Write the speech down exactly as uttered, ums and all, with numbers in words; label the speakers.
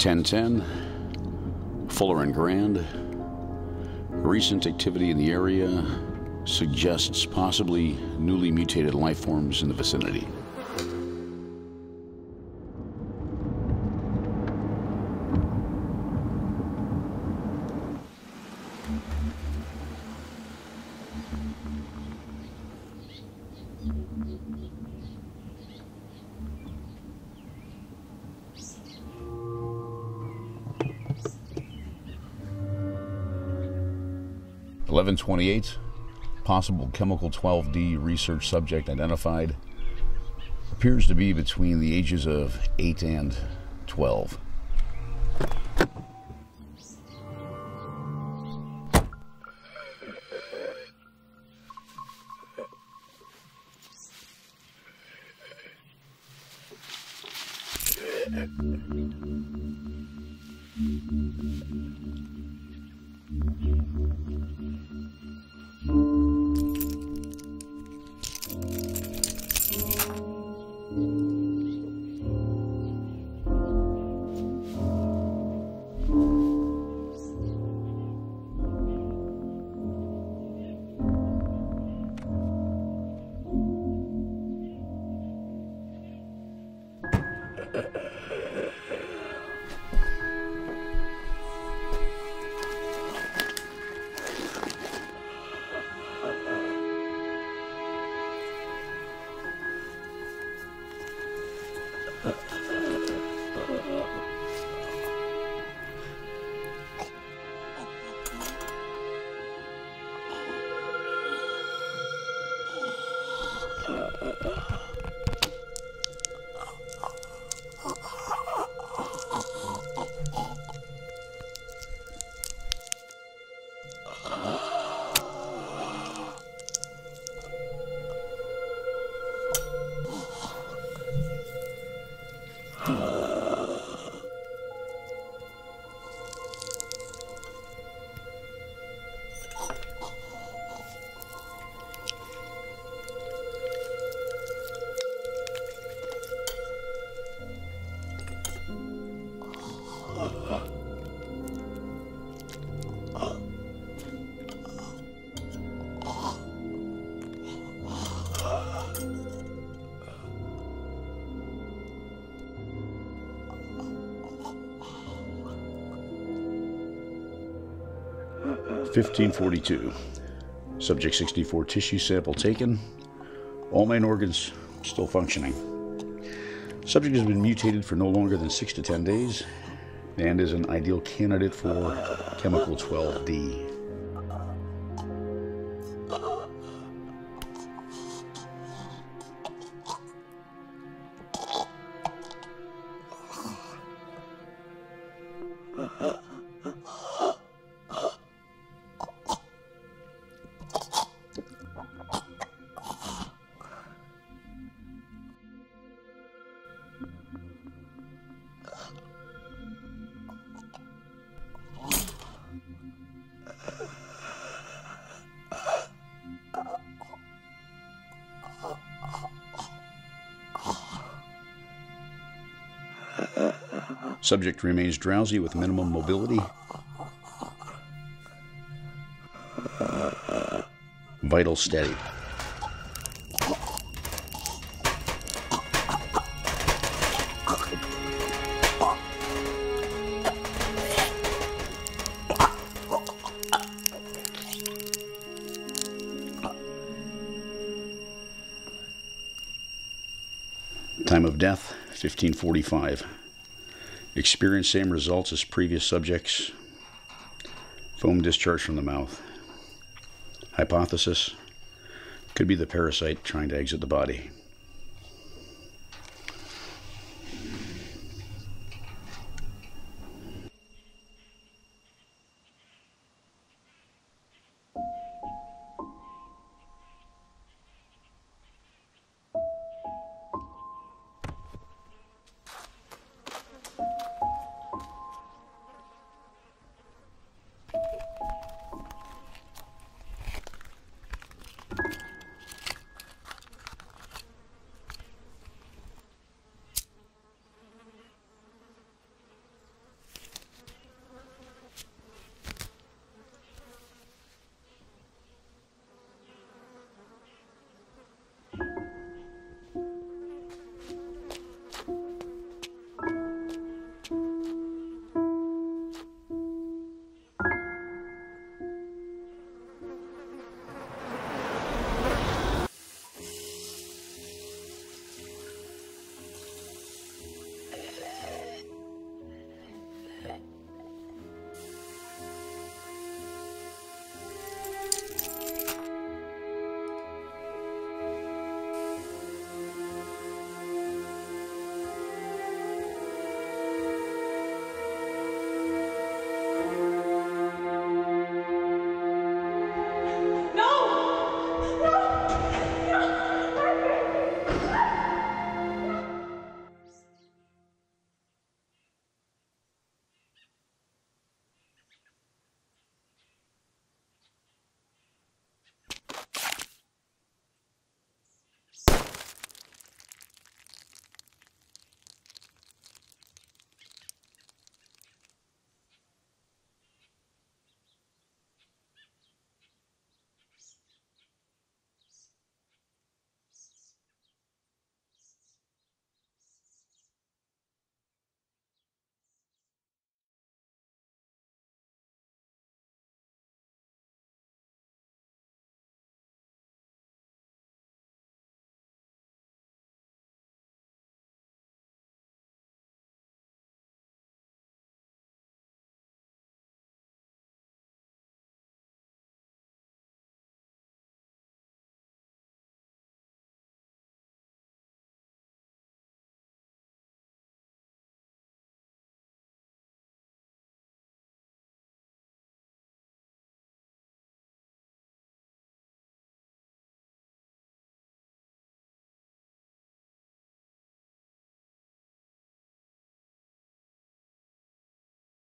Speaker 1: ten ten, Fuller and Grand. Recent activity in the area suggests possibly newly mutated life forms in the vicinity. eleven twenty-eight, possible chemical twelve D research subject identified. Appears to be between the ages of eight and twelve. fifteen forty-two. Subject sixty-four tissue sample taken. All main organs still functioning. Subject has been mutated for no longer than six to ten days and is an ideal candidate for chemical twelve D. Subject remains drowsy with minimum mobility. Vital steady. Time of death, fifteen forty-five. Experience same results as previous subjects. Foam discharge from the mouth. Hypothesis: could be the parasite trying to exit the body.